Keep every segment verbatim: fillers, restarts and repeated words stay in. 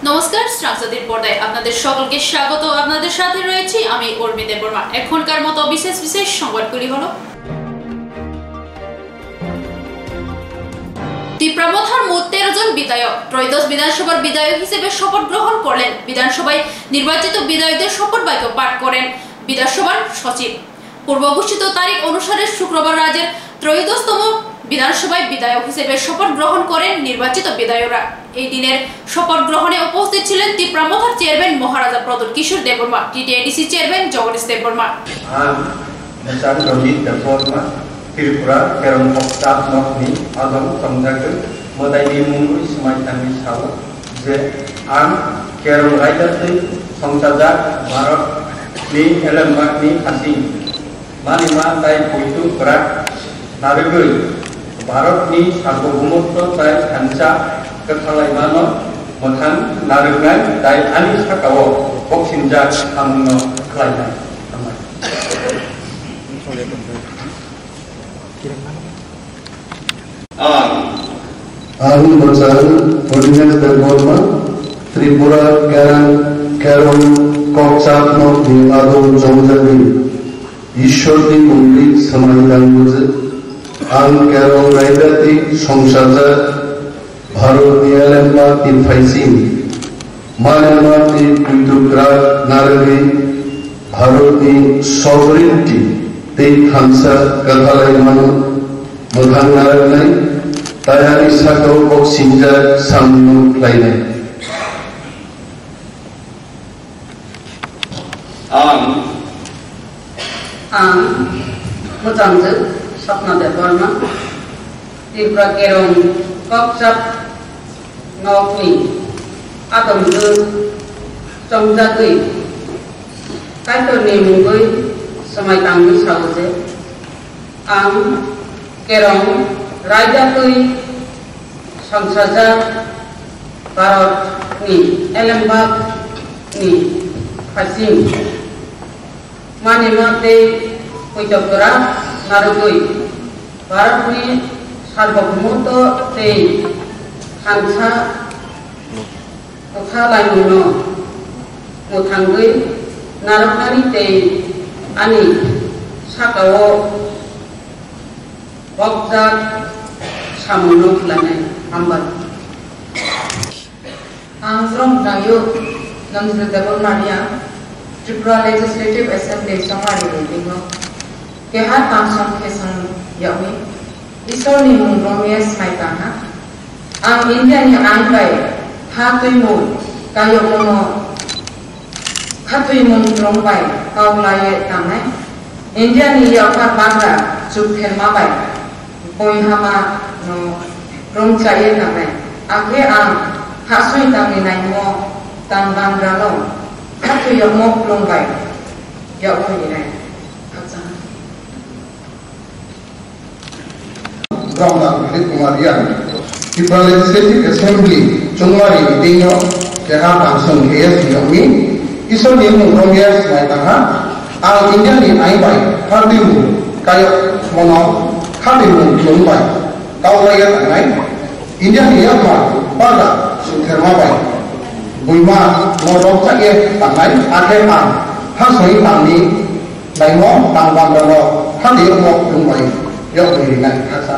নমস্কার, স্ট্রাংসাদের পর্দায় আপনাদের সকলকে স্বাগত। আপনাদের সাথে রয়েছি আমি উর্মি দেববর্মা। এখনকার মতো বিশেষ বিশেষ সংবাদগুলি হলো: তীব্রামথার মোট তেরো জন বিধায়ক ত্রয়োদশ বিধানসভার বিধায়ক হিসেবে শপথ গ্রহণ করলেন। বিধানসভায় নির্বাচিত বিধায়কদের শপথ বাক্য পাঠ করেন বিধানসভার সচিব। পূর্ব ঘোষিত তারিখ অনুসারে শুক্রবার রাজ্যের ত্রয়োদশতম বিধানসভায় বিধায়ক হিসেবে শপথ গ্রহণ করেন নির্বাচিত বিধায়করা। এই দিনের শপথ গ্রহণে উপস্থিত ছিলেন তীব্রামথার chairman Maharaja Pradyot Kishore Debbarma, TTIDC chairman Jagadish Debbarma. Tripura Kerong Pokcap Nokni Adom Tomjakel Modai Mungui Sumaitani Sawa Je Am Kerong Raidati Songcajak Marok Ni Elembak Ni Hasin Manima Tai Puitu Berat Narigui Marok Ni Sarvabhumutto Tai Hanca Ketalaimano Motan Narignai Tai Ani Sakawo Boksinjak Amno Klainai Aku bersalah Ordinance Deborma Tripura Kerang Kerong Pokcap Nokni Adom Tomjakel Ishorni Mungli Samaitan Buze Am Kerong Raidati Songcajak Bharotni Elembak Ni Hasin Manembak Ni Puitu Berat Narigui Bharotni Sovereignty Tei Hansa Ketalaimano Mothang Naragnai Tayani Sakau Boksinjak Samno Klainai Ang Ang Mutangjak Sapna Deborma Tripura Kerong Pokcap Nokni Adom Tomjakel Kaitoni Mungui Sumaitani Sawa Je Ang Kerong Raidati Songcajak Bharotni Elembak Ni Hasin Manima Tei Puitu Berat Narigui Bharotni Sarvabhumutto Tei Hanca Ketalaimano Motanggui Narignai Tei Ani Sakawo Bokjak Samono Klainai Hambat Angrom Nayo Namsri Debormaria Tripura Legislative Assembly Samari Bingo Kehat Tamsong Kesan Yawi Isoni Mungromies Maitana Ang India Ni Angkai Hatui Mun Kayo Mono Hatui Mun Rombai Kaulaye Tamai India Ni Yakar Bangla Jupher Mabai Boy Hama no Romchaye Namai Akre Ang Hasui Tami Naimo Tang Bangralo Hatu Yamok Lombai Yaku Yinai Katsa Brahma Philip Kumarian Tripura Legislative Assembly Chungwari Dingo Kehat Tamsong K S Yomi Isoni Mungromies Maitana Ang India Ni Aibai Hardimu Kayo Mono Hardimu Lombai Kaulaya Tangai India Ni Yakma Pada Suthermabai Buima Modok Chake Tangai Akhe Ang Hasoi Tangni Naimo Tangbandalo Hardimu Lombai Yaku Yinai Katsa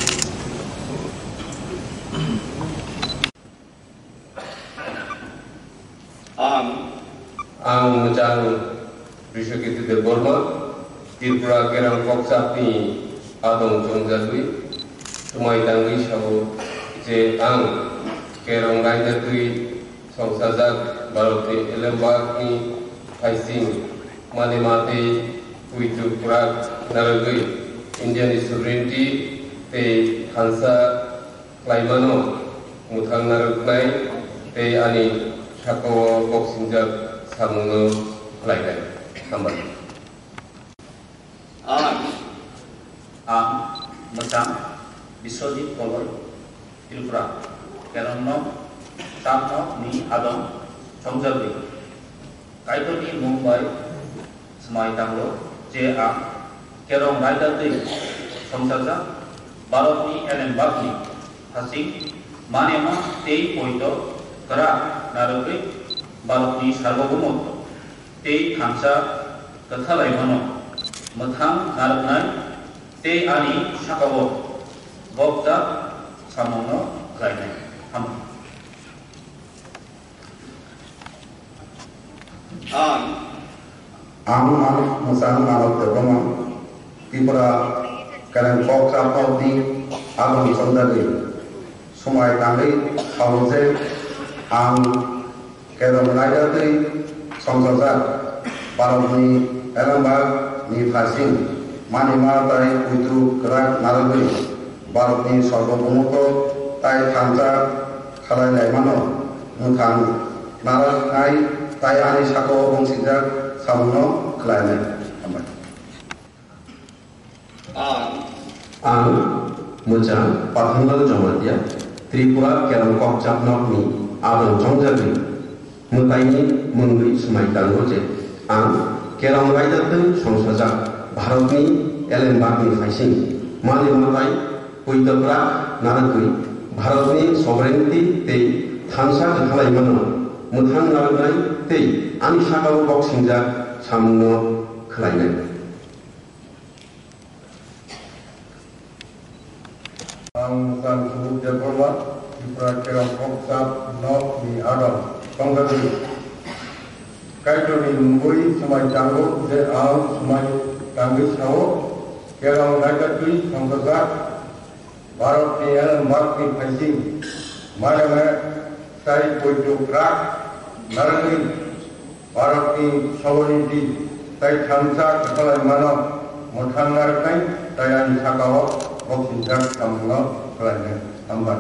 Ang Ang Mujang Bishokiti Deborma Tripura Kerong Pokcap Ni Adom Tomjakel Sumaitani Sawa Je Ang Kerong Raidati Songcajak Bharotni Elembak Ni Hasin Manima Tei Puitu Berat Narigui Indian Sovereignty Tei Hansa Klaimano Mothang Narignai Tei Ani Sakawo Boksinjak Samno Klainai Hambat Ang Ang Mutam Biswajit Koloi Tripura Kerong Pokcap Ni Adom Tomjakel Kaitoni Mungui Sumaitani Je Am Kerong Raidati Songcajak Bharotni Elembak Ni Hasin Manima Tei Puitu kara narugui Bharotni Sarvabhaumotto tei thansa kathalaibono mothang narugnai tei ani sakao bokta samono khlainai ham ang ang ang musang manok terbangun Tripura karen poksa poti along sondari sumai tangi hauze ang kerong raidati songsosa Bharotni elambag ni phasing manima tai puitru kerak naragui Bharotni Sarvabhaumotto tai thansa khalai laimano muthang naragnai tai ani sakao bongsijak samono khlainai hambai ang mujang pathangal jamatia Tripura kerong kokjap nokni adong jongjagui mutaini mungui sumai tangoje ang kerong raidati songsajak Bharotni elembagni phaising mali matai puitokra naragui Bharotni sovereignty tei thansa khlaimano muthang naragnai tei ani sakao boksingjak samono khlainai ang musang subuh jabarma Tripura kerong koksa nok ni adam songgari kaito ni mungui sumai tango je ang sumai tangi sao kerong raidati songsosa Bharotni elambagni phaising manima tai puitru kerak naragui Bharotni sovereignty tai thansa kathlaimano muthang naragnai tai ani sakao boksinjak samono khlainai hambai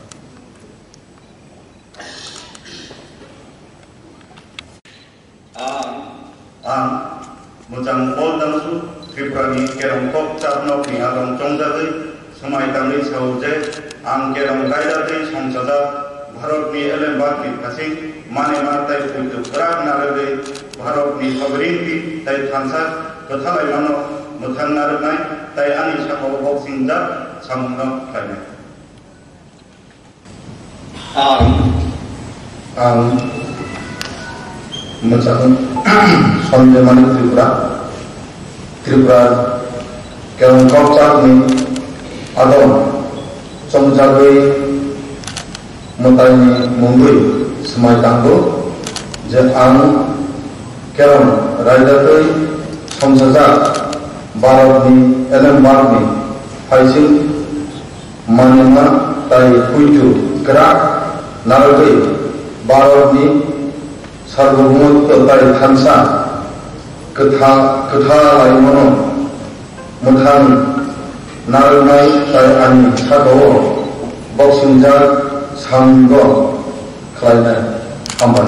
ang mujang pol damsu Tripura ni kerong kokjap nokni adong jongjagui sumai tangi sauje ang kerong raidati songsosa Bharotni elembagni phasing manima tai puitru kerak naragui Bharotni sovereignty tai thansa kathlaimano muthang naragnai tai ani sakao boksingjak samono khlainai ang ang mujang sonjamani Tripura Tripura kerong kokjap ni adong jongjagui mutaini mungui sumai tango je ang kerong raidati songsajak Bharotni elembagni phaising manima tai puitru kerak naragui Bharotni Sarvabhaumotto tai thansa kathlaimano muthang naragnai tai ani sakao boksingjak samono khlainai hambai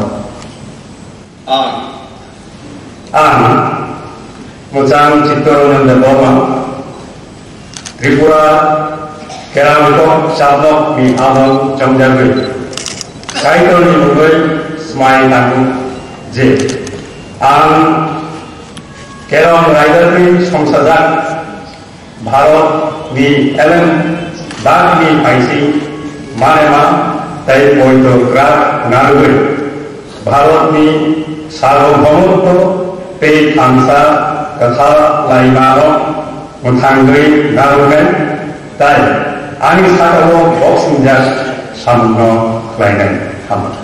ang mujang Chittornanda Borma Tripura kerong kokjap nokni adong jongjagui kaito ni mungui sumai tango je ang kerong raidati songsajak Bharotni elembagni phaising manima tai puitru kerak naragui Bharotni Sarvabhaumotto tei thansa kathlaimano muthangui naragnai tai ani sakao boksingjak samono khlainai hambai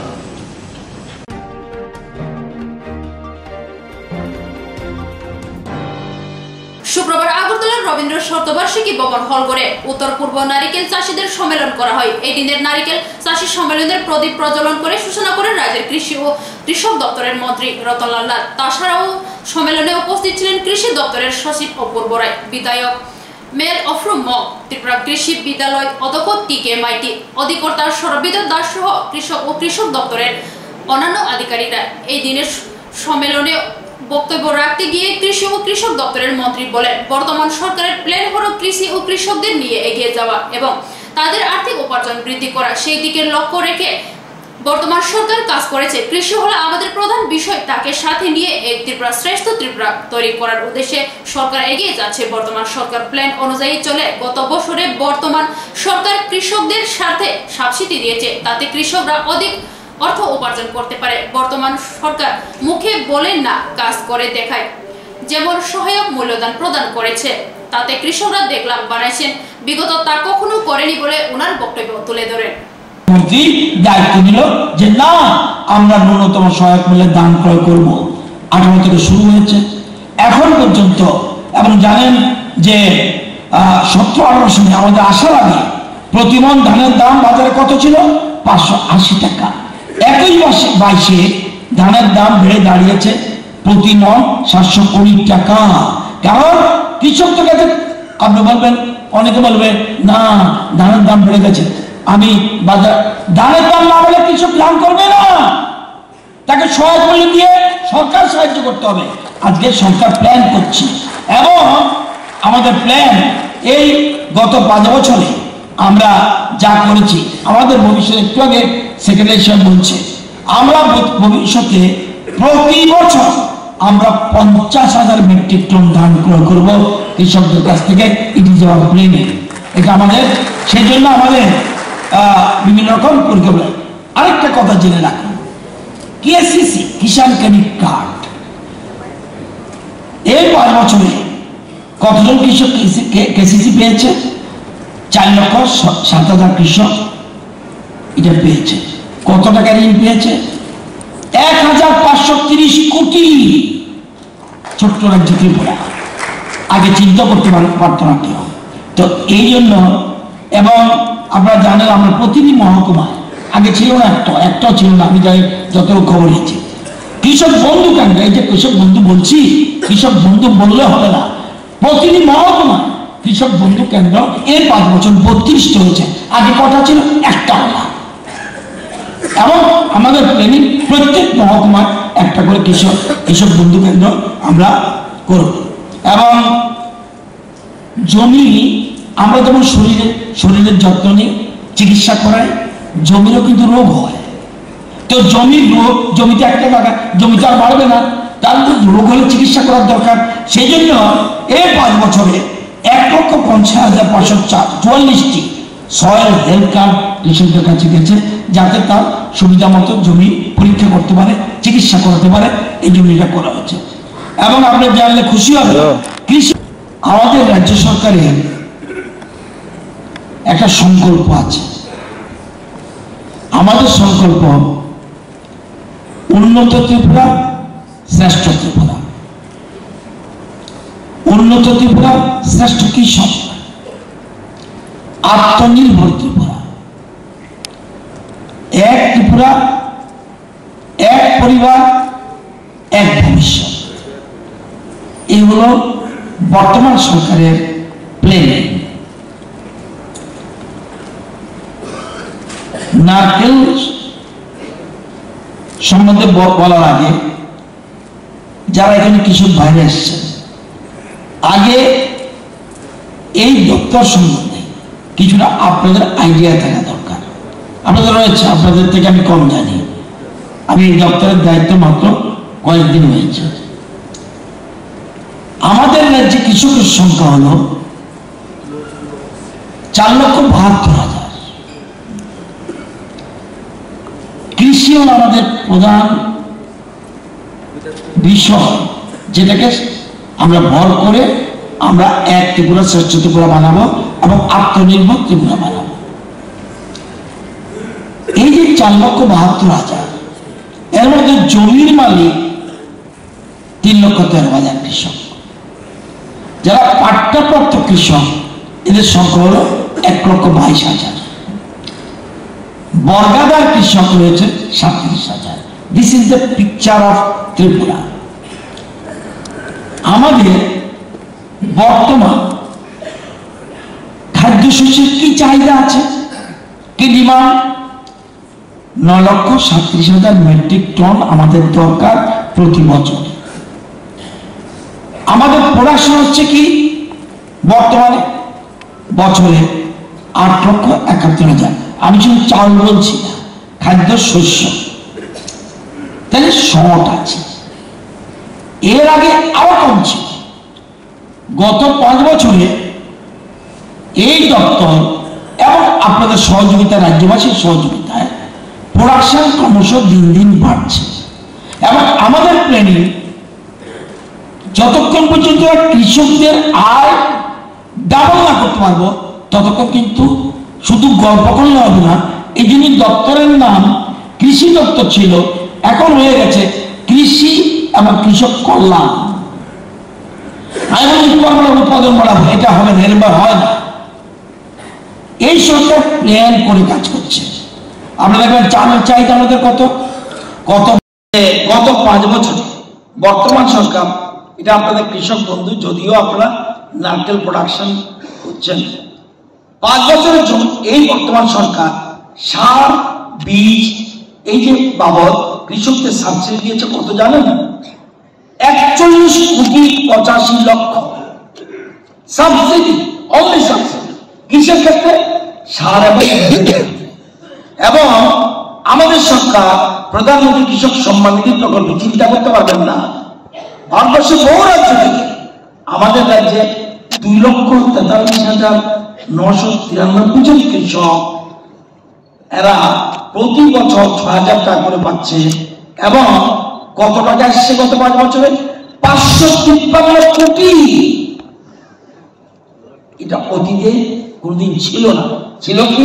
শুক্রবার আগরতলার রবীন্দ্র শতবার্ষিকী ভবন হল করে উত্তর পূর্ব নারিকেল চাষীদের সম্মেলন করা হয়। এই দিনের নারিকেল চাষী সম্মেলনের প্রদীপ প্রজ্বলন করে সূচনা করেন রাজ্যের কৃষি ও কৃষক দপ্তরের মন্ত্রী রতনলাল নাথ। তাছাড়াও সম্মেলনে উপস্থিত ছিলেন কৃষি দপ্তরের সচিব অপূর্ব রায়, বিধায়ক মেল অফরুম মগ, ত্রিপুরা কৃষি বিদ্যালয় অধ্যক্ষ টি কে মাইতি, অধিকর্তা সরবিদ্যুৎ দাস সহ কৃষক ও কৃষক দপ্তরের অন্যান্য আধিকারিকরা। এই দিনের সম্মেলনে বক্তব্য রাখতে গিয়ে কৃষি ও কৃষক দপ্তরের মন্ত্রী বলেন, বর্তমান সরকারের প্ল্যান হলো কৃষি ও কৃষকদের নিয়ে এগিয়ে যাওয়া এবং তাদের আর্থিক উপার্জন বৃদ্ধি করা। সেই দিকে লক্ষ্য রেখে বর্তমান সরকার কাজ করেছে। কৃষি হলো আমাদের প্রধান বিষয়, তাকে সাথে নিয়ে এক ত্রিপুরা শ্রেষ্ঠ ত্রিপুরা তৈরি করার উদ্দেশ্যে সরকার এগিয়ে যাচ্ছে। বর্তমান সরকার প্ল্যান অনুযায়ী চলে। গত বছরে বর্তমান সরকার কৃষকদের স্বার্থে সাবসিডি দিয়েছে, তাতে কৃষকরা অধিক অর্থ উপার্জন করতে পারে। বর্তমান সরকার মুখে বলেন না, কাজ করে দেখায়। যেমন সহায়ক মূল্যদান প্রদান করেছে, তাতে কৃষকরা দেখলাম বানাইছেন, বিগত তা কখনো করেনি বলে ওনার বক্তব্য তুলে ধরেন। মন্ত্রী দায়িত্ব দিল যে না, আমরা ন্যূনতম সহায়ক মূল্যে দান ক্রয় করব। আঠারো থেকে শুরু হয়েছে এখন পর্যন্ত। এবং জানেন যে সতেরো আঠারো সালে আমাদের আসার আগে প্রতি মণ ধানের দাম বাজারে কত ছিল? পাঁচশো আশি টাকা। একই মাসে বাইশে ধানের দাম বেড়ে দাঁড়িয়েছে প্রতি মণ সাতশো কুড়ি টাকা। কারণ কৃষকদের কাছে আপনি বলবেন, অনেকে বলবে না ধানের দাম বেড়ে গেছে, আমি বাজার ধানের দাম না বলে কৃষক লাভ করবে না, তাকে সহায়ক মূল্য দিয়ে সরকার সাহায্য করতে হবে। আজকে সরকার প্ল্যান করছে এবং আমাদের প্ল্যান এই গত পাঁচ বছরে আমরা যা করেছি, আমাদের ভবিষ্যতে একটু আগে সেক্রেটারি সাহেব বলছে, আমরা ভবিষ্যতে প্রতি বছর আমরা পঞ্চাশ হাজার মেট্রিক টন ধান ক্রয় করব কৃষকদের কাছ থেকে। It is our plan. এটা আমাদের, সেই জন্য আমাদের বিভিন্ন রকম পরিকল্পনা। আরেকটা কথা জেনে রাখুন, কেসিসি কিষাণ ক্রেডিট কার্ড এই পাঁচ বছরে কতজন কৃষক কেসিসি পেয়েছে? চার লক্ষ সাত হাজার কৃষক এটা পেয়েছে। কত টাকা ঋণ পেয়েছে? এক হাজার পাঁচশো তিরিশ কোটি। ছোট্ট রাজ্য ত্রিপুরা, আগে চিন্তা করতে পারতো না কেউ। তো এই জন্য, এবং আপনারা জানেন আমরা প্রতিটি মহকুমায়, আগে ছিল না একটা, একটাও ছিল না, আমি যাই যত খবর নিয়েছি, কৃষক বন্ধু কেন্দ্র। এই যে কৃষক বন্ধু বলছি, কৃষক বন্ধু বললে হবে না, প্রতিটি মহকুমায় কৃষক বন্ধু কেন্দ্র এই পাঁচ বছর বত্রিশটা হয়েছে। আগে কটা ছিল? একটা না। এবং আমাদের প্ল্যানিং প্রত্যেক মহকুমায় একটা করে কৃষক কৃষক বন্ধু কেন্দ্র আমরা করব। এবং জমি আমরা যেমন শরীরে শরীরের যত্ন নিই, চিকিৎসা করাই, জমিরও কিন্তু রোগ হয়। তো জমির রোগ, জমিতে একটা টাকা, জমিতে আর বাড়বে না, তার রোগ হলে চিকিৎসা করার দরকার। সেই জন্য এই পাঁচ বছরে এক লক্ষ পঞ্চাশ হাজার পাঁচশো চুয়াল্লিশটি সয়েল হেলথ কার্ড কৃষকদের কাছে গেছে, যাতে তার সুবিধা মতো জমি পরীক্ষা করতে পারে, চিকিৎসা করাতে পারে। এই জমিটা করা হচ্ছে। এবং আপনি জানলে খুশি হবে, কৃষি আমাদের রাজ্য সরকারের একটা সংকল্প আছে। আমাদের সংকল্প উন্নত ত্রিপুরা, শ্রেষ্ঠ ত্রিপুরা। উন্নত ত্রিপুরা, শ্রেষ্ঠ কৃষক, আত্মনির্ভর ত্রিপুরা, এক ত্রিপুরা, এক পরিবার, এক ভবিষ্যৎ। এই হলো বর্তমান সরকারের প্ল্যান। নারকেল সম্বন্ধে বলার আগে যারা এখানে কৃষক বাইরে এসছেন, আগে এই দপ্তর সম্বন্ধে কিছুটা আপনাদের আইডিয়া থাকা দরকার। আপনাদের রয়েছে, আপনাদের থেকে আমি কম জানি। আমি এই দপ্তরের দায়িত্ব মাত্র কয়েকদিন হয়েছে। আমাদের রাজ্যে কৃষকের সংখ্যা হল চার লক্ষ বাহাত্তর হাজার। কৃষি হল আমাদের প্রধান বিষয়, যেটাকে আমরা ভর করে আমরা এক ত্রিপুরা, শ্রেষ্ঠ ত্রিপুরা বানাবো এবং আত্মনির্ভর ত্রিপুরা বানাবো। এই যে চার লক্ষ বাহাত্তর হাজার, এর মধ্যে জমির মালিক তিন লক্ষ তেরো হাজার কৃষক। যারা পাট্টাপ্রাপ্ত কৃষক, এদের সংখ্যা হল এক লক্ষ বাইশ হাজার। বর্গাদার কৃষক রয়েছে সাতত্রিশ হাজার। This is the picture of Tripura. আমাদের বর্তমান খাদ্যশস্যের কি চাহিদা আছে, কি ডিমান্ড? ন লক্ষ সাতত্রিশ হাজার মেট্রিক টন আমাদের দরকার প্রতি বছর। আমাদের প্রোডাকশন হচ্ছে কি বর্তমানে বছরে আট লক্ষ একাত্তর হাজার। আমি শুধু চাল বলছি না, খাদ্য শস্য, তাহলে শর্ট আছে। এর আগে আরো কম ছিল। গত পাঁচ বছরে এই দপ্তর এবং আপনাদের সহযোগিতা, রাজ্যবাসীর সহযোগিতায় প্রোডাকশন ক্রমশ দিন দিন বাড়ছে এবং আমাদের প্ল্যানিং যতক্ষণ পর্যন্ত কৃষকদের আয় ডাবল না করতে পারবো ততক্ষণ কিন্তু শুধু গল্প করলে হবে না। এই জন্য দপ্তরের নাম কৃষি দপ্তর ছিল, এখন হয়ে গেছে কৃষি এবং কৃষক কল্যাণ। আমি বলি উৎপাদন বাড়াবো, এটা হবে না, এরবার হয় না। এই সরকার প্ল্যান করে কাজ করছে। আমরা দেখবেন চালের চাহিদা আমাদের কত কত গত পাঁচ বছর বর্তমান সরকার, এটা আপনাদের কৃষক বন্ধু, যদিও আপনারা নারকেল প্রোডাকশন করছেন, পাঁচ বছরের জন্য এই বর্তমান সরকার সার বীজ এই যে বাবদ কৃষকদের সাবসিডি দিয়েছে কত জানেন? একচল্লিশ কোটি পঁচাশি লক্ষ সাবসিডি, অনলি সাবসিডি কৃষির ক্ষেত্রে, সার এবং এবং আমাদের সরকার প্রধানমন্ত্রী কৃষক সম্মান নিধি প্রকল্প, চিন্তা করতে পারবেন না, ভারতবর্ষের বহু রাজ্য থেকে আমাদের রাজ্যে দুই লক্ষ তেতাল্লিশ হাজার নশো তিরানব্বই জন কৃষক, এরা প্রতি বছর ছয় হাজার টাকা করে পাচ্ছে এবং কত টাকা আসছে গত পাঁচ বছরে? পাঁচশো তিপ্পান্ন কোটি। এটা অতীতে কোনদিন ছিল না। ছিল কি?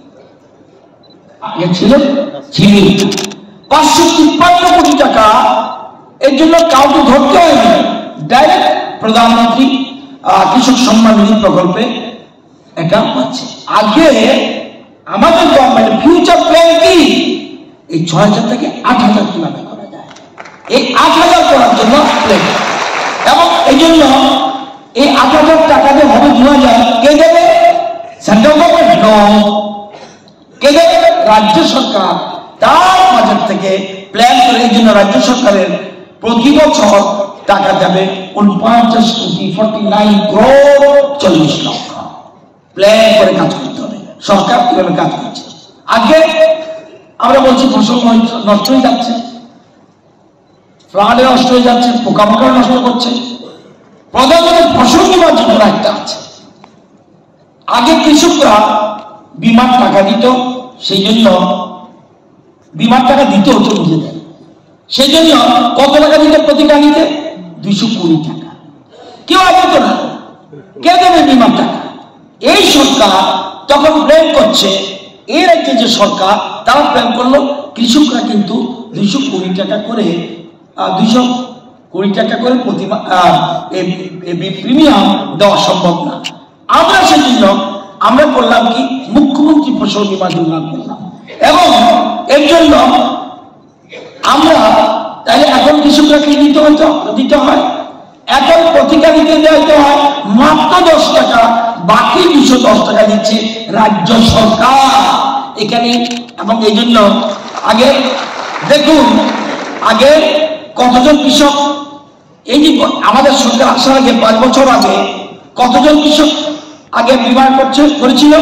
আগে ছিল ছিল পাঁচশো তিপ্পান্ন কোটি টাকা। এর জন্য কাউকে ধরতে হয়নি, ডাইরেক্ট প্রধানমন্ত্রী কৃষক সম্মান নিধি প্রকল্পে এটা পাচ্ছে। আগে আমাদের গভর্নমেন্ট ফিউচার প্ল্যান কি? এই ছয় হাজার থেকে আট হাজার কিভাবে করা যায়, এই আট হাজার করার জন্য প্ল্যান। এবং এই জন্য এই আট হাজার টাকা যে হবে দু হাজার, কে দেবে? সেন্ট্রাল গভর্নমেন্ট নয়, কে দেবে? রাজ্য সরকার তার বাজেট থেকে প্ল্যান করে। এই জন্য রাজ্য সরকারের প্রতি বছর টাকা দেবে উনপঞ্চাশ কোটি ফর্টি নাইন ক্রোড় চল্লিশ লক্ষ। প্ল্যান করে কাজ করতে হবে। সরকার কিভাবে কাজ করছে? আগে আমরা বলছি ফসল নষ্ট হয়ে যাচ্ছে, ফ্লাডে নষ্ট হয়ে যাচ্ছে, পোকামাকড় নষ্ট করছে। প্রধানমন্ত্রী ফসল বীমা যোজনা একটা আছে। আগে কৃষকরা বিমার টাকা দিত, সেই জন্য বিমার টাকা দিতে হতো নিজেদের। সেই জন্য কত টাকা দিত প্রতি গাড়িতে? দুইশো কুড়ি টাকা। কেউ দিত না, কে দেবে বিমার টাকা? এই সরকার তখন প্ল্যান করছে, এই রাজ্যে যে সরকার তারা প্ল্যান করলো কৃষকরা কিন্তু দুইশো কুড়ি টাকা করে দুইশো কুড়ি টাকা করে প্রতি প্রিমিয়াম দেওয়া সম্ভব না। আমরা সেজন্য আমরা করলাম কি, মুখ্যমন্ত্রী ফসল বীমা যোজনা করলাম এবং এর জন্য আমরা তাহলে এখন কৃষকরাকে দিতে হতো দিতে হয় এখন প্রতি গাড়িতে দিতে হয় মাত্র দশ টাকা, বাকি দুশো দশ টাকা দিচ্ছে রাজ্য সরকার এখানে। এবং এই জন্য আগে দেখুন, আগে কতজন কৃষক, এই যে আমাদের সরকার আসার আগে পাঁচ বছর আগে কতজন কৃষক আগে বিমা করছে করেছিল?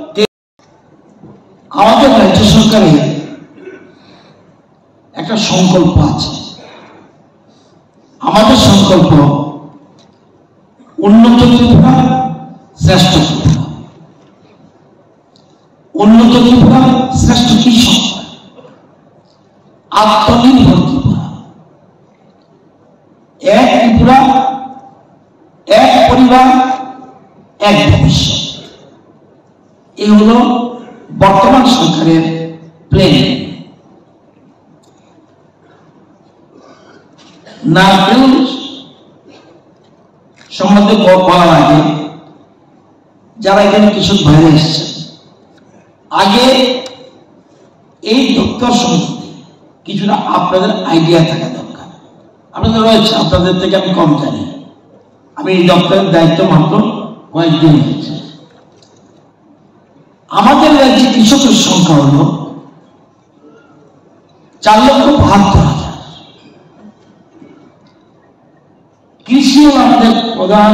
আমাদের রাজ্য সরকারের একটা সংকল্প আছে। আমাদের সংকল্প উন্নত ত্রিপুরা, শ্রেষ্ঠ ত্রিপুরা, উন্নত ত্রিপুরা, শ্রেষ্ঠ কৃষক, আত্মনির্ভর ত্রিপুরা, এক ত্রিপুরা, এক পরিবার, এক ভবিষ্যৎ। এই হলো বর্তমান সরকারের প্ল্যান। নারকেল সম্বন্ধে বলার আগে যারা এখানে কৃষক ভাইরা এসেছে, আগে এই দপ্তর সম্বন্ধে কিছুটা আপনাদের আইডিয়া থাকা দরকার। আপনাদের রয়েছে, আপনাদের থেকে আমি কম জানি। আমি এই দপ্তরের দায়িত্ব মাত্র কয়েকদিন হয়েছে। আমাদের রাজ্যে কৃষকের সংখ্যা হল চার লক্ষ বাহাত্তর হাজার। কৃষি হল আমাদের প্রধান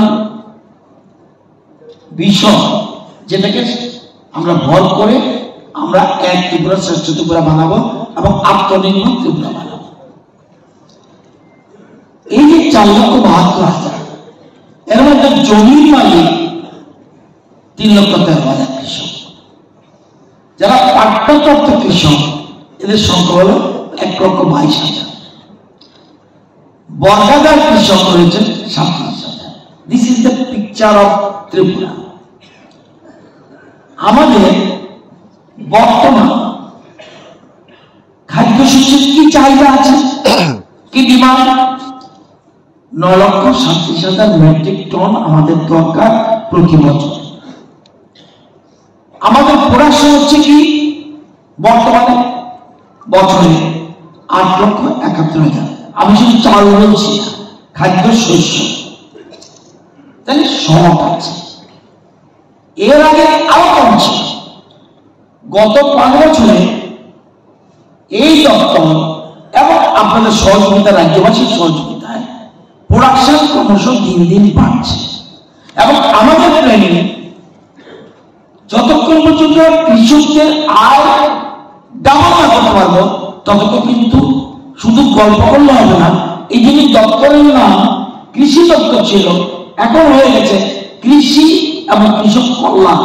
বিষয়, যেটাকে আমরা ভর করে আমরা এক ত্রিপুরা, শ্রেষ্ঠ ত্রিপুরা বানাবো এবং আত্মনির্ভর ত্রিপুরা বানাবো। এই যে চার লক্ষ বাহাত্তর হাজার, এর মধ্যে জমির মালিক তিন লক্ষ তেরো হাজার কৃষক, যারা পাট্যপ্রাপ্ত কৃষক এদের সংখ্যা হলো এক লক্ষ বাইশ হাজার। বর্গাদার কৃষক রয়েছেন সাতত্রিশ হাজার। This is the picture of Tripura. আমাদের বর্তমান খাদ্যশস্যের কি চাহিদা আছে, কি ডিমান্ড? নয় লক্ষ সাতত্রিশ হাজার মেট্রিক টন আমাদের দরকার প্রতি বছর। আমাদের প্রোডাকশন হচ্ছে কি বর্তমানে বছরে আট লক্ষ একাত্তর হাজার। আমি শুধু চাল বলছি, খাদ্য শস্য, তাহলে শর্ট আছে। এর আগে আরো কম ছিল। গত পাঁচ বছরে এই দপ্তর এবং আপনাদের সহযোগিতা, রাজ্যবাসীর সহযোগিতায় প্রোডাকশন ক্রমশ দিন দিন বাড়ছে। এবং আমাদের প্ল্যানিং যতক্ষণ পর্যন্ত কৃষকদের আয় ডাবল না করতে পারবো ততক্ষণ কিন্তু শুধু গল্প করলে হবে না। এই জন্য দপ্তরের নাম কৃষি দপ্তর ছিল, এখন হয়ে গেছে কৃষি এবং কৃষক কল্যাণ।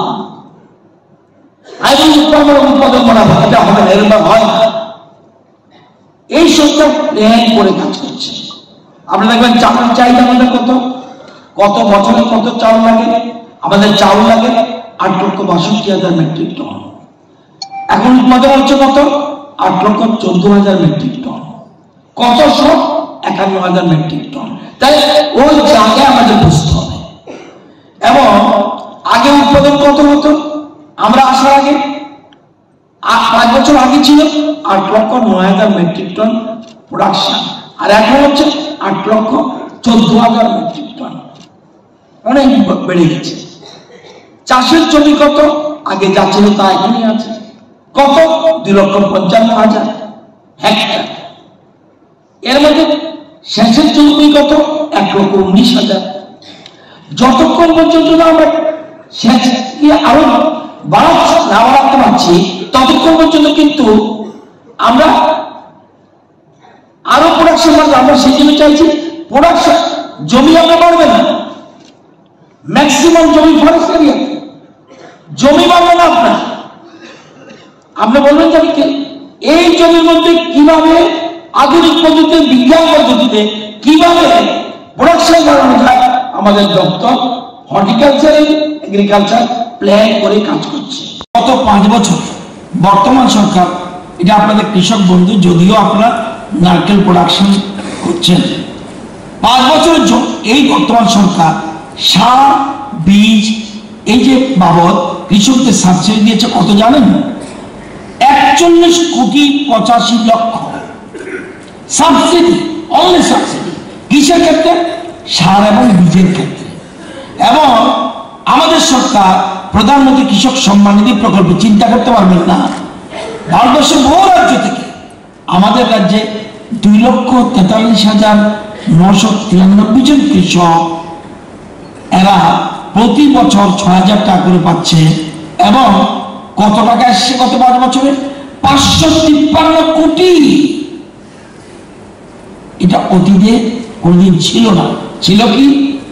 আইন উৎপাদন উৎপাদন করা এটা হবে না, এরকম হয় না। এই সরকার প্ল্যান করে কাজ করছে। আপনারা দেখবেন চাউল চাহিদা আমাদের কত, কত বছরে কত চাউল লাগে? আমাদের চাউল লাগে আট লক্ষ বাষট্টি হাজার মেট্রিক টন। এখন উৎপাদন হচ্ছে কত? আট লক্ষ চোদ্দ হাজার মেট্রিক টন। কত সব? একান্ন হাজার মেট্রিক টন। তাই ওই জায়গায় আমাদের বুঝতে হবে। এবং আগে উৎপাদন কত হতো? আমরা আসার আগে পাঁচ বছর আগে ছিল আট লক্ষ নয় হাজার মেট্রিক টন প্রোডাকশন, আর এখন হচ্ছে আট লক্ষ চোদ্দ হাজার মেট্রিক টন। অনেক বেড়ে গেছে। চাষের জমি কত? আগে যা ছিল তা এখনই আছে। কত? দুই লক্ষ পঞ্চান্ন হাজার হেক্টর। এর মধ্যে সেচের জমি কত? এক লক্ষ উনিশ হাজার। যতক্ষণ পর্যন্ত না আমরা সেচ আরো বাড়াচ্ছি না বাড়াতে পারছি ততক্ষণ পর্যন্ত কিন্তু আমরা আরো প্রোডাকশন বাড়বে। আমরা সেই জন্য চাইছি প্রোডাকশন, জমি আমরা বাড়বে না, ম্যাক্সিমাম জমি ফরেস্ট এরিয়া, জমি বাড়বে না আপনার। আপনি বলবেন যে এই জমির মধ্যে কিভাবে আধুনিক পদ্ধতিতে, বিজ্ঞান পদ্ধতিতে কিভাবে প্রোডাকশন বাড়ানো যায়, আমাদের দপ্তর হর্টিকালচার এগ্রিকালচার প্ল্যান করে কাজ করছে। গত পাঁচ বছর বর্তমান সরকার, এটা আপনাদের কৃষক বন্ধু, যদিও আপনারা নারকেল প্রোডাকশন করছেন, পাঁচ বছরের এই বর্তমান সরকার সার, বীজ, এই যে বাবদ কৃষকদের সাবসিডি দিয়েছে কত জানেন? একচল্লিশ কোটি পঁচাশি লক্ষ সাবসিডি, অনলি সাবসিডি। কিসের ক্ষেত্রে? সার এবং বীজের ক্ষেত্রে। এবং আমাদের সরকার প্রধানমন্ত্রী কৃষক সম্মান নিধি প্রকল্প, চিন্তা করতে পারবেন না, ভারতবর্ষের বহু রাজ্য থেকে আমাদের রাজ্যে দুই লক্ষ তেতাল্লিশ হাজার নশো তিরানব্বই জন কৃষক, এরা প্রতি বছর ছয় হাজার টাকা করে পাচ্ছে। এবং কত টাকা এসছে গত পাঁচ বছরে? পাঁচশো তিপ্পান্ন কোটি। এটা অতীতে কোনদিন ছিল না। ছিল কি?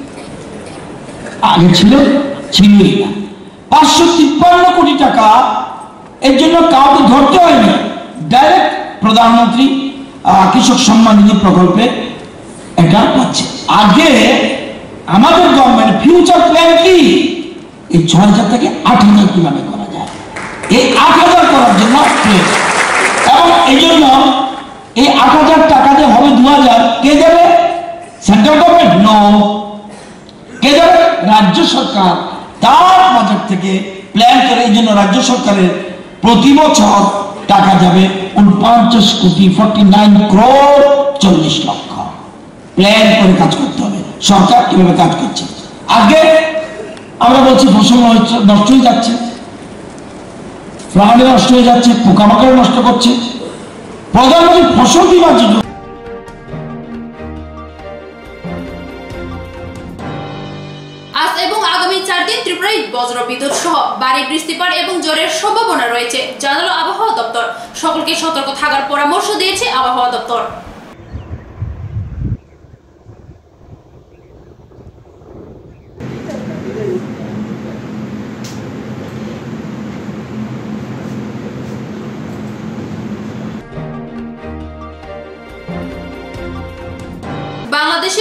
আগে ছিল, ছিলই না। পাঁচশো তিপ্পান্ন কোটি টাকা এর জন্য কাউকে ধরতে হয়নি, ডাইরেক্ট প্রধানমন্ত্রী কৃষক সম্মান নিধি প্রকল্পে এটা পাচ্ছে। আগে আমাদের গভর্নমেন্ট ফিউচার প্ল্যান কি? এই ছয় হাজার থেকে আট হাজার কিভাবে করা যায়, এই আট হাজার করার জন্য। এবং এই জন্য এই আট হাজার টাকা যে হবে দু হাজার, কে দেবে? Central government? নো। কে দেবে? রাজ্য সরকার তার বাজেট থেকে প্ল্যান করে। এই জন্য রাজ্য সরকারের প্রতি বছর টাকা যাবে উনপঞ্চাশ কোটি, ফর্টি নাইন ক্রোড় চল্লিশ লক্ষ। প্ল্যান করে কাজ করতে হবে। সরকার কিভাবে কাজ করছে? আগে আমরা বলছি ফসল নষ্ট হয়ে যাচ্ছে, প্রাণী নষ্ট হয়ে যাচ্ছে, পোকামাকড় নষ্ট করছে। প্রধানমন্ত্রী ফসল বীমা যোজনা, আজ এবং আগামী চার দিন ত্রিপুরায় বজ্র বিদ্যুৎ সহ ভারী বৃষ্টিপাত এবং ঝড়ের সম্ভাবনা রয়েছে জানালো আবহাওয়া দপ্তর। সকলকে সতর্ক থাকার পরামর্শ দিয়েছে আবহাওয়া দপ্তর।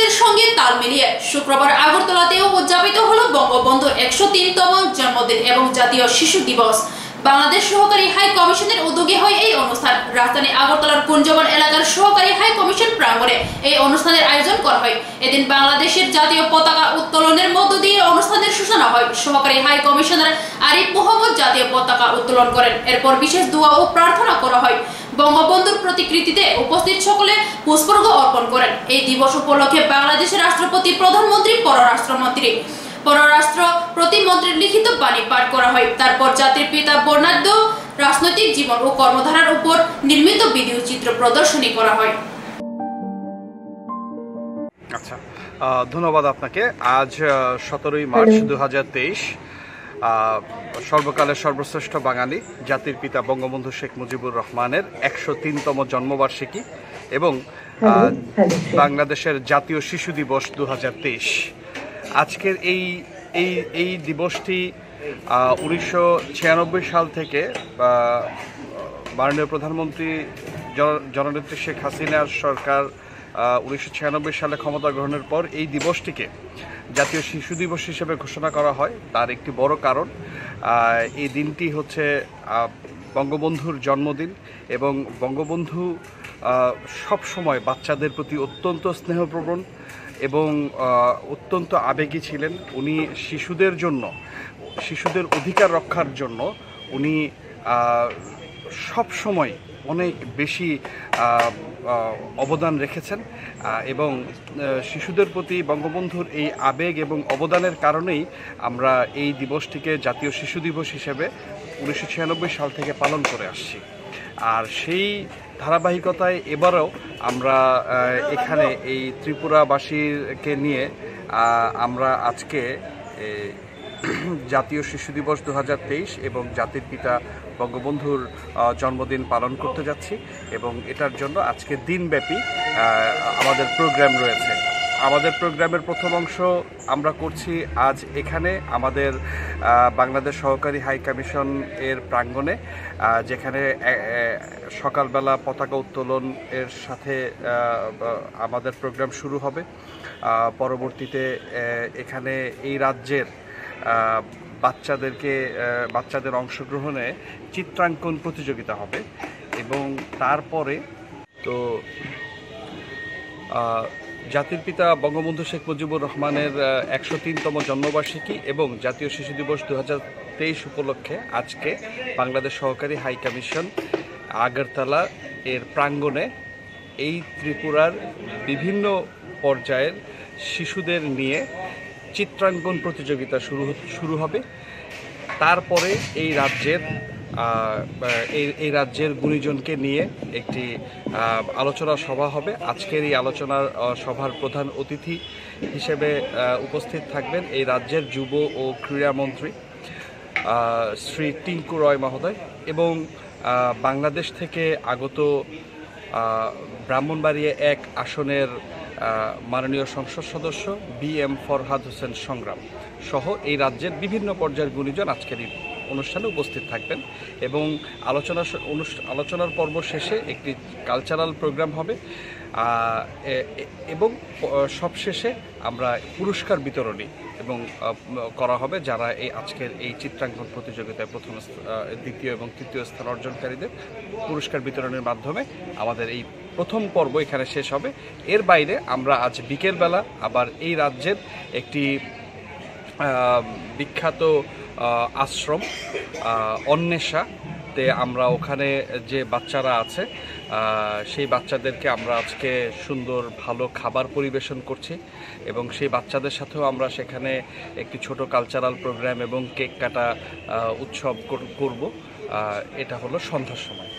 দিবসের সঙ্গে তাল মিলিয়ে শুক্রবার আগরতলাতেও উদযাপিত হলো বঙ্গবন্ধুর একশো তিনতম জন্মদিন এবং জাতীয় শিশু দিবস। বাংলাদেশ সহকারী হাই কমিশনের উদ্যোগে হয় এই অনুষ্ঠান। রাজধানী আগরতলার কুঞ্জবন এলাকার সহকারী হাই কমিশন প্রাঙ্গণে এই অনুষ্ঠানের আয়োজন করা হয়। এদিন বাংলাদেশের জাতীয় পতাকা উত্তোলনের মধ্য দিয়ে অনুষ্ঠানের সূচনা হয়। সহকারী হাই কমিশনার আরিফ মোহাম্মদ জাতীয় পতাকা উত্তোলন করেন। এরপর বিশেষ দোয়া ও প্রার্থনা করা হয়। বঙ্গবন্ধুর প্রতিকৃতিতে উপস্থিত সকলে পুষ্পার্ঘ অর্পণ করেন। এই দিবস উপলক্ষে বাংলাদেশের রাষ্ট্রপতি, প্রধানমন্ত্রী, পররাষ্ট্রমন্ত্রী পররাষ্ট্র প্রতিমন্ত্রীর লিখিত বাণী পাঠ করা হয়। তারপর জাতির পিতা বর্ণাঢ্য রাজনৈতিক জীবন ও কর্মধারার উপর নির্মিত ভিডিও চিত্র প্রদর্শনী করা হয়। আচ্ছা, ধন্যবাদ আপনাকে। আজ সতেরোই মার্চ দু হাজার তেইশ সর্বকালের সর্বশ্রেষ্ঠ বাঙালি জাতির পিতা বঙ্গবন্ধু শেখ মুজিবুর রহমানের একশো তিনতম জন্মবার্ষিকী এবং বাংলাদেশের জাতীয় শিশু দিবস দু হাজার তেইশ। আজকের এই এই এই দিবসটি উনিশশো ছিয়ানব্বই সাল থেকে মাননীয় প্রধানমন্ত্রী জননেত্রী শেখ হাসিনার সরকার উনিশশো ছিয়ানব্বই সালে ক্ষমতা গ্রহণের পর এই দিবসটিকে জাতীয় শিশু দিবস হিসেবে ঘোষণা করা হয়। তার একটি বড় কারণ, এই দিনটি হচ্ছে বঙ্গবন্ধুর জন্মদিন এবং বঙ্গবন্ধু সব সময় বাচ্চাদের প্রতি অত্যন্ত স্নেহপ্রবণ এবং অত্যন্ত আবেগী ছিলেন। উনি শিশুদের জন্য, শিশুদের অধিকার রক্ষার জন্য উনি সব সময় অনেক বেশি অবদান রেখেছেন এবং শিশুদের প্রতি বঙ্গবন্ধুর এই আবেগ এবং অবদানের কারণেই আমরা এই দিবসটিকে জাতীয় শিশু দিবস হিসেবে উনিশশো ছিয়ানব্বই সাল থেকে পালন করে আসছি। আর সেই ধারাবাহিকতায় এবারও আমরা এখানে এই ত্রিপুরাবাসীকে নিয়ে আমরা আজকে জাতীয় শিশু দিবস দু হাজার তেইশ এবং জাতির পিতা বঙ্গবন্ধুর জন্মদিন পালন করতে যাচ্ছি এবং এটার জন্য আজকে দিনব্যাপী আমাদের প্রোগ্রাম রয়েছে। আমাদের প্রোগ্রামের প্রথম অংশ আমরা করছি আজ এখানে আমাদের বাংলাদেশ সহকারী হাই কমিশন এর প্রাঙ্গণে, যেখানে সকালবেলা পতাকা উত্তোলন এর সাথে আমাদের প্রোগ্রাম শুরু হবে। পরবর্তীতে এখানে এই রাজ্যের বাচ্চাদেরকে বাচ্চাদের অংশগ্রহণে চিত্রাঙ্কন প্রতিযোগিতা হবে এবং তারপরে তো জাতির পিতা বঙ্গবন্ধু শেখ মুজিবুর রহমানের একশো তিনতম জন্মবার্ষিকী এবং জাতীয় শিশু দিবস দু হাজার তেইশ উপলক্ষে আজকে বাংলাদেশ সহকারী হাই কমিশন আগরতলা এর প্রাঙ্গণে এই ত্রিপুরার বিভিন্ন পর্যায়ের শিশুদের নিয়ে চিত্রাঙ্কন প্রতিযোগিতা শুরু শুরু হবে। তারপরে এই রাজ্যের এই রাজ্যের গুণীজনকে নিয়ে একটি আলোচনা সভা হবে। আজকের এই আলোচনা সভার প্রধান অতিথি হিসেবে উপস্থিত থাকবেন এই রাজ্যের যুব ও ক্রীড়ামন্ত্রী শ্রী টিঙ্কু রয় মহোদয় এবং বাংলাদেশ থেকে আগত ব্রাহ্মণবাড়িয়া এক আসনের মাননীয় সংসদ সদস্য বি এম ফরহাদ হোসেন সংগ্রাম সহ এই রাজ্যের বিভিন্ন পর্যায়ের গুণীজন আজকের এই অনুষ্ঠানে উপস্থিত থাকবেন এবং আলোচনা আলোচনার পর্ব শেষে একটি কালচারাল প্রোগ্রাম হবে এবং সবশেষে আমরা পুরস্কার বিতরণী এবং করা হবে যারা এই আজকের এই চিত্রাঙ্কন প্রতিযোগিতায় প্রথম, দ্বিতীয় এবং তৃতীয় স্থান অর্জনকারীদের পুরস্কার বিতরণের মাধ্যমে আমাদের এই প্রথম পর্ব এখানে শেষ হবে। এর বাইরে আমরা আজ বিকেলবেলা আবার এই রাজ্যের একটি বিখ্যাত আশ্রম অন্বেষাতে আমরা ওখানে যে বাচ্চারা আছে সেই বাচ্চাদেরকে আমরা আজকে সুন্দর ভালো খাবার পরিবেশন করছি এবং সেই বাচ্চাদের সাথেও আমরা সেখানে একটি ছোট কালচারাল প্রোগ্রাম এবং কেক কাটা উৎসব করব। এটা হলো সন্ধ্যার সময়।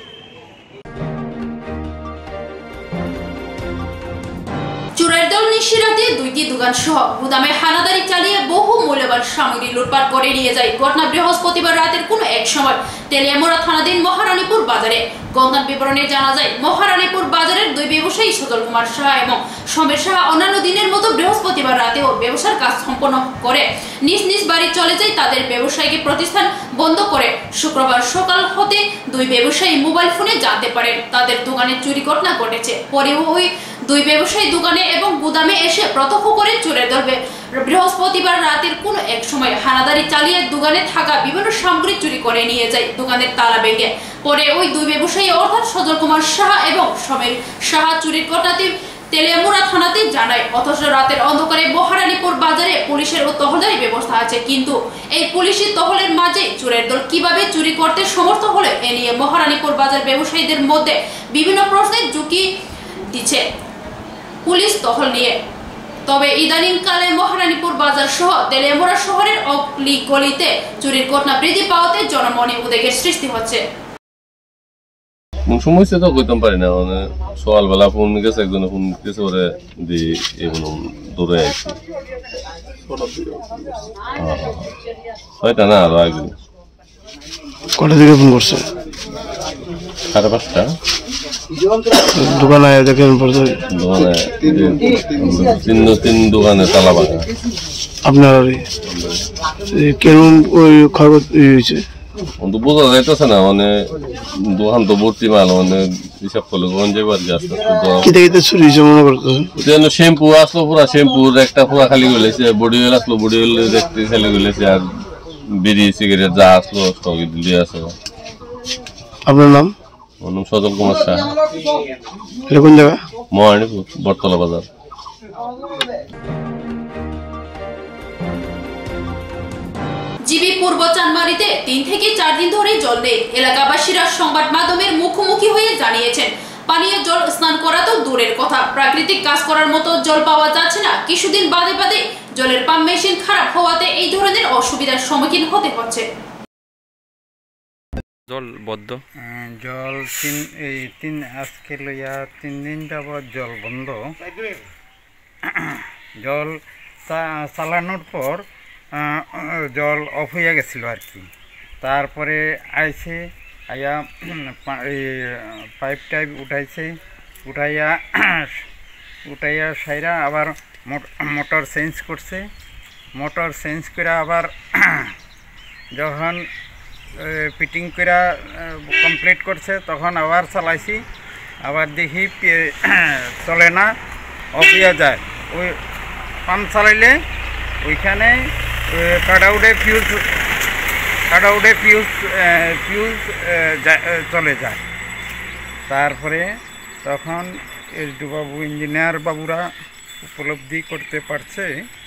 চোরের দল নিশিরাতে দুইটি দোকান সহ গুদামে হানাদারি চালিয়ে বহু মূল্যবান সামগ্রী লুটপাট করে নিয়ে যায়। ঘটনা বৃহস্পতিবার রাতের কোনো এক সময় তেলিয়ামুড়া থানাধীন মহারানীপুর বাজারে। গণনা বিবরণে জানা যায়, মহারানীপুর বাজারের দুই ব্যবসায়ী সজল কুমার সাহা এবং সমীর সাহা অন্যান্য দিনের মতো বৃহস্পতিবার রাতেও ব্যবসার কাজ সম্পন্ন করে নিজ নিজ বাড়ি চলে যায়। তাদের ব্যবসায়িক প্রতিষ্ঠান বন্ধ করে শুক্রবার সকাল হতে দুই ব্যবসায়ী মোবাইল ফোনে জানতে পারেন তাদের দোকানে চুরি ঘটনা ঘটেছে। পরে ওই দুই ব্যবসায়ী দোকানে এবং গুদামে এসে প্রত্যক্ষ করে চোরের দল বৃহস্পতিবার রাতের কোন এক সময় হানাদারি চালিয়ে দোকানে থাকা বিভিন্ন সামগ্রী চুরি করে নিয়ে যায়। দোকানের তালা ভেঙে পরে ওই দুই ব্যবসায়ী অর্থাৎ সজল কুমার সাহা এবং সমীর সাহা চুরির ঘটনাটি তেলিয়ামুড়া থানাতে জানায়। অথচ রাতের অন্ধকারে মহারানীপুর বাজারে পুলিশের ও টহলদারি ব্যবস্থা আছে, কিন্তু এই পুলিশি টহলের মাঝে চোরের দল কিভাবে চুরি করতে সমর্থ হলে এ নিয়ে মহারানীপুর বাজার ব্যবসায়ীদের মধ্যে বিভিন্ন প্রশ্নের ঝুঁকি দিচ্ছে পুলিশ টহল নিয়ে। তবে ইদানিং কালে মহারানীপুর বাজার সহ তেলিয়ামুড়া শহরের অলি গলিতে চুরির ঘটনা বৃদ্ধি পাওয়াতে জনমনে উদ্বেগের সৃষ্টি হচ্ছে। সমস্যা তো কইতাম পারি না, মানে সকালবেলা ফোন গেছে, একজনে ফোন গেছে ওরে দিয়ে এগুলো দৌড়ে আসছি ছয়টা না আরো একদিন। কটা দিকে ফোন করছে? সাড়ে পাঁচটা। দোকানে দেখেন দোকানে তিন তিন দোকানে তালা ভাঙা। আপনার কেমন ওই খবর হয়েছে বোঝা যাইতেছে না, মানে দোকান তো ভর্তি মাল, মানে হিসাব করলে কোন যাবে আর কি আস্তে আস্তে চুরি হয়েছে মনে করতেছেন। শ্যাম্পু আসলো পুরা, শ্যাম্পুর একটা পুরা খালি গেলেছে, বডি অয়েল আসলো, বডি অয়েল দেখতে খালি গেলেছে, আর বিড়ি সিগারেট যা আসলো সব দিয়ে আছে। আপনার নাম? আমার নাম সজল কুমার সাহা। এটা কোন জায়গা? মহারানীপুর বটতলা বাজার। জিবি পূর্ব চানমারিতে তিন থেকে চার দিন ধরে জল নেই। এলাকাবাসীরা সংবাদ মাধ্যমের মুখোমুখি হয়ে জানিয়েছেন পানীয় জল স্নান করা তো দূরের কথা, প্রাকৃতিক কাজ করার মতো জল পাওয়া যাচ্ছে না। কিছুদিন বাদে বাদে জলের পাম্প মেশিন খারাপ হওয়াতে এই ধরনের অসুবিধার সম্মুখীন হতে হচ্ছে। জল বদ্ধ জল তিন এই তিন আজকে লইয়া তিন দিন যাবৎ জল বন্ধ। জল চালানোর পর জল অফ হইয়া গেছিল আর কি। তারপরে আইছে আইয়া পাইপ টাইপ উঠাইছে, উঠাইয়া উঠাইয়া সাইরা আবার মোটর চেঞ্জ করছে। মোটর চেঞ্জ করে আবার যখন ফিটিং করে কমপ্লিট করছে তখন আবার চালাইছি, আবার দেখি চলে না, অফ হইয়া যায়। ওই পাম্প চালাইলে ওইখানে কাটাউটে ফিউজ কাটাউটে ফিউজ ফিউজ চলে যায়। তারপরে তখন এসডি বাবু ইঞ্জিনিয়ার বাবুরা উপলব্ধি করতে পারছে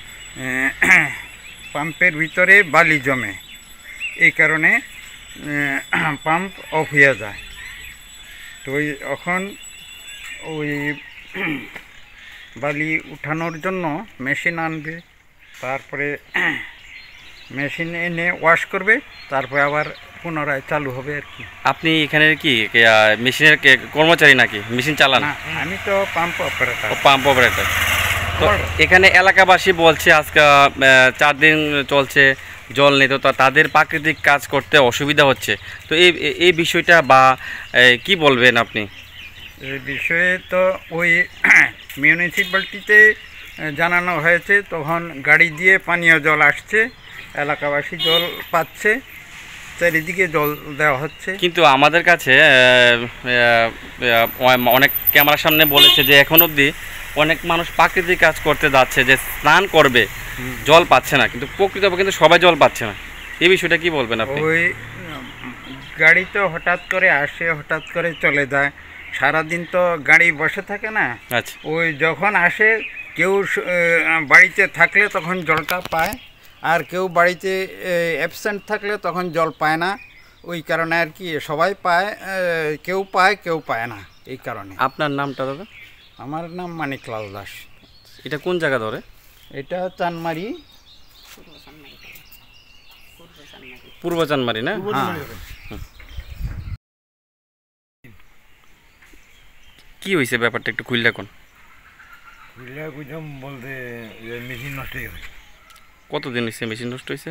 পাম্পের ভিতরে বালি জমে, এই কারণে পাম্প অফ হয়ে যায়। তো ওই এখন ওই বালি উঠানোর জন্য মেশিন আনবে, তারপরে মেশিন এনে ওয়াশ করবে, তারপরে আবার পুনরায় চালু হবে আর কি। আপনি এখানে কি মেশিনের কর্মচারী নাকি মেশিন চালান? আমি তো পাম্প অপারেটর। Pump operator. তো এখানে এলাকাবাসী বলছে আজকে চার দিন চলছে জল নেই, তো তাদের প্রাকৃতিক কাজ করতে অসুবিধা হচ্ছে। তো এই এই বিষয়টা বা কি বলবেন আপনি? এই বিষয়ে তো ওই মিউনিসিপ্যালিটিতে জানানো হয়েছে, তখন গাড়ি দিয়ে পানীয় জল আসছে, এলাকাবাসী জল পাচ্ছে, চারিদিকে জল দেওয়া হচ্ছে। কিন্তু আমাদের কাছে অনেক ক্যামেরার সামনে বলেছে যে এখন অবধি অনেক মানুষ প্রাকৃতিক কাজ করতে যাচ্ছে, যে স্নান করবে জল পাচ্ছে না, কিন্তু প্রকৃতপক্ষে কিন্তু সবাই জল পাচ্ছে না। এই বিষয়টা কি বলবেন আপনি? ওই গাড়ি তো হঠাৎ করে আসে, হঠাৎ করে চলে যায়, সারাদিন তো গাড়ি বসে থাকে না। আচ্ছা, ওই যখন আসে কেউ বাড়িতে থাকলে তখন জলটা পায়, আর কেউ বাড়িতে অ্যাবসেন্ট থাকলে তখন জল পায় না। ওই কারণে আর কি সবাই পায়, কেউ পায় কেউ পায় না, এই কারণে। আপনার নামটা দাদা? আমার নাম মানিকলাল দাস। এটা কোন জায়গা ধরে? এটা চানমারি, পূর্ব চানমারি না? কি হয়েছে ব্যাপারটা একটু খুললে কোন? খুললে বুঝলাম বলতে মেশিন নষ্ট হয়ে গেছে। কতদিন হয়েছে মেশিন নষ্ট হয়েছে?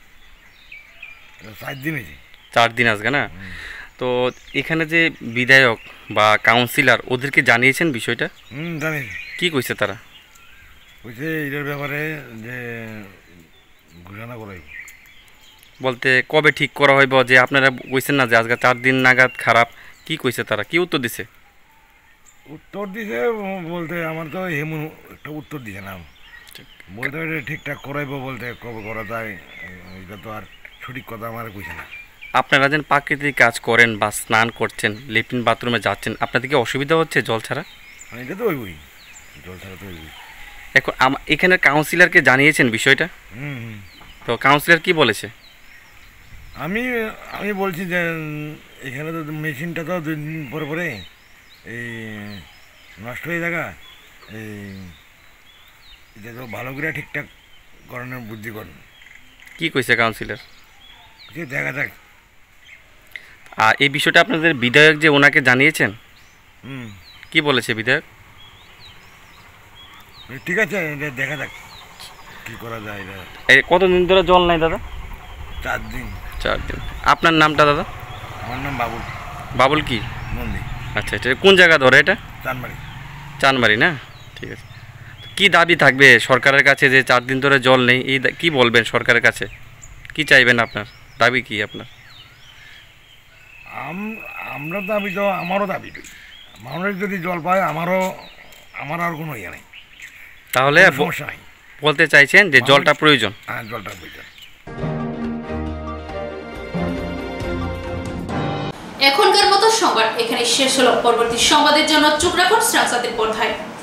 চার দিন হয়েছে। চার দিন আজকে না? তো এখানে যে বিধায়ক বা কাউন্সিলর ওদেরকে জানিয়েছেন বিষয়টা? হুম, জানিয়েছি। কি কইছে তারা? কইছে এটার ব্যাপারে যে ঘোষণা করাই বলতে কবে ঠিক করা হইব, যে আপনারা কইছেন না যে আজকে চার দিন নাগাদ খারাপ, কি কইছে তারা, কি উত্তর দিছে? উত্তর দিছে বলতে আমার তো এমন একটা উত্তর দিছে না, বলতে ঠিকঠাক করাইব বলতে কবে করা যায় এটা তো আর সঠিক কথা আমার কইছে না। আপনারা যেন প্রাকৃতিক কাজ করেন বা স্নান করছেন, লেট্রিন বাথরুমে যাচ্ছেন, আপনাদের কি অসুবিধা হচ্ছে জল ছাড়া? এটা তো ওইবই, জল ছাড়া তো ওইবই। এখন এখানে কাউন্সিলরকে জানিয়েছেন বিষয়টা? হুম হুম। তো কাউন্সিলর কি বলেছে? আমি আমি বলছি যে এখানে তো মেশিনটা তো দুই দিন পরে পরে এই নষ্ট হয়ে থাকা, এই এটা তো ভালো করে ঠিকঠাক করানোর বুদ্ধি করেন। কি কইছে কাউন্সিলর? দেখা যাক। আর এই বিষয়টা আপনাদের বিধায়ক যে ওনাকে জানিয়েছেন? হুম। কি বলেছে বিধায়ক? ঠিক আছে, এটা দেখা যাক কি করা যায়। এই কতদিন ধরে জল নাই দাদা? চার দিন। চার দিন। আপনার নামটা দাদা? আমার নাম বাবুল। বাবুল কি মন্দির। আচ্ছা, এটা কোন জায়গা ধরে? এটা চানমারি। চানমারি না? ঠিক আছে। কি দাবি থাকবে সরকারের কাছে যে চার দিন ধরে জল নেই? এই কি বলবেন সরকারের কাছে? কি চাইবেন? আপনার দাবি কি? আপনার আমরা দাবি তো আমারও দাবি, মানুষ যদি জল পায় আমারও আমার আর কোনো ইয়ে নেই, তাহলে সমস্যা নাই। বলতে চাইছেন যে জলটা প্রয়োজন? হ্যাঁ, জলটা প্রয়োজন। এখনকার মতো সংবাদ এখানে শেষ হলো। পরবর্তী সংবাদের জন্য চোখ রাখুন শ্রাবসাতের পর্দায়।